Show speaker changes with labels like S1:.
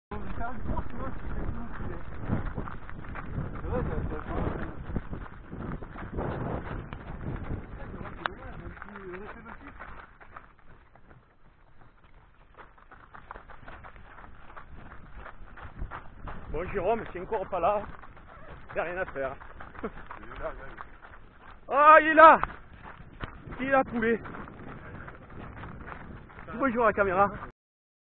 S1: Bon, Jérôme, c'est encore pas là. Il n'y a rien à faire. Ah, il est là. Il a trouvé. Bonjour à la caméra.